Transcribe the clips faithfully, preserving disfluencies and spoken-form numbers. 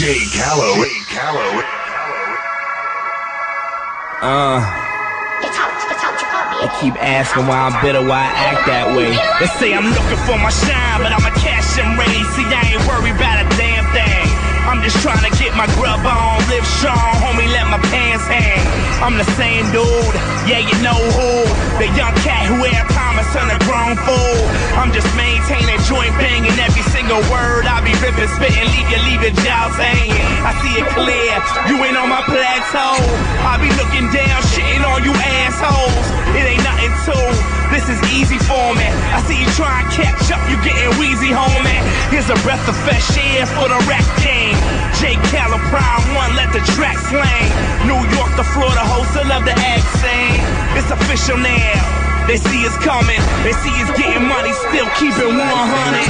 Jay Callow. Jay Callow. Uh, they keep asking why I'm bitter, why I act that way. They say I'm looking for my shine, but I'm a cash and ready. See, I ain't worried about a damn thing. I'm just trying to get my grub on, live strong, homie, let my pants hang. I'm the same dude, yeah, you know who. The young cat who had promise on a grown fool. I'm just maintaining joint banging every single word. I be ripping, spitting, leave you, leave your jaws hanging. I see it clear, you ain't on my plateau. I be looking down, shitting on you assholes. It ain't nothing to, this is easy for me. I see you try and catch up, you getting wheezy, homie. Here's a breath of fresh air for the rap game. Jay Callow, Prime One, let the track slang. New York to Florida, host, I love the accent. It's official now, they see us coming. They see us getting money, still keeping one hundred.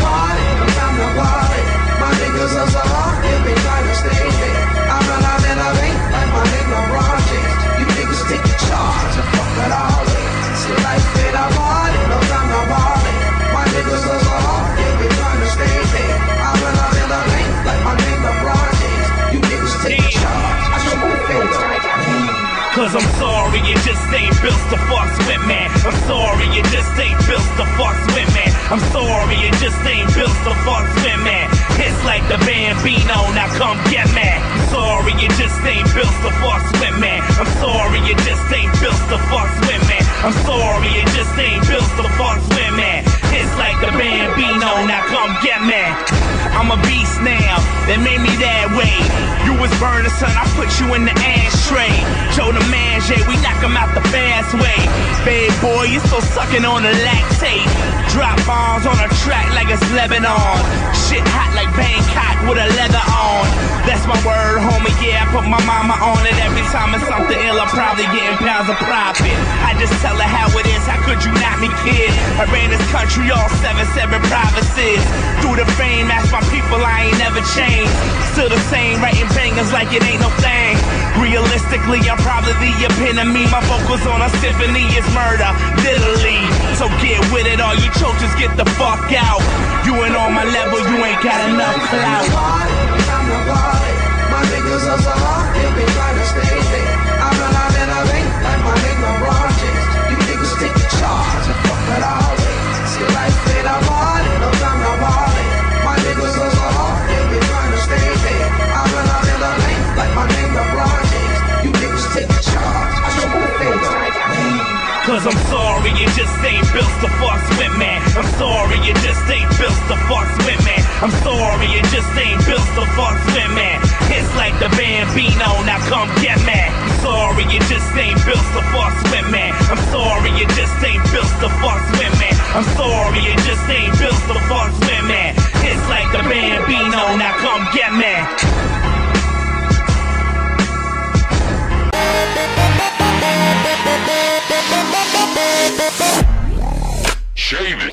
My niggas are so hard, they be trying to stay there. I'm not out in a vein, like my nigga Ron James. You niggas take the charge and fuck it all in. See life in a party, no time to party. My niggas are so hard, they be trying to stay there. I'm not out in a vein, like my nigga Ron James. You niggas take the charge, I should move fans like me. Cause I'm sorry, you just ain't built to fuck with me. I'm sorry, you just ain't built to fuck with me. I'm sorry, you just ain't built to fuck with me. It's like the Bambino, now come get me. I'm sorry, you just ain't built to fuck with me. I'm sorry, you just ain't built to fuck with me. I'm sorry, you just ain't built to fuck with me. It's like the Bambino, now come get me. I'm a beast now, they made me that way. You was burning, son, I put you in the ashtray. Joe the man, Jay, we knock him out the fast way. Bad boy, you still sucking on the lactate. Drop bombs on a track like it's Lebanon. Shit hot like Bangkok with a leather on. That's my word, homie, yeah, I put my mama on it. Every time it's something ill, I'm probably getting pounds of profit. I just tell her how it is, how could you not me, kid? I ran this country, all seven, seven provinces. Through the fame, that's my people, I ain't never changed. Still the same, writing bangers like it ain't no thing. Realistically, I'm probably the epitome. My vocals on a symphony is murder, literally. So get with it, all you chokers, get the fuck out. You ain't on my level, you ain't got enough clout. My niggas are so hard, they be trying to stay there. I'm not out in a vein, like my nigga Ron James. You niggas take the charge and fuck it all in. See life in a party, no time to party. My niggas are so hard, they be trying to stay there. I'm not out in a vein, like my nigga Ron James. You niggas take the charge, I should move fans like me. Cause I'm sorry, you just ain't built to fuck with me. I'm sorry, you just ain't built to fuck with me. I'm sorry, you just ain't built to fuck with me. It's like the Bambino, now come get me. I'm sorry, you just ain't built to fuck with me. I'm sorry, you just ain't built to fuck with me. I'm sorry, you just ain't built to fuck with me. It's like the Bambino, now come get me. Shave it.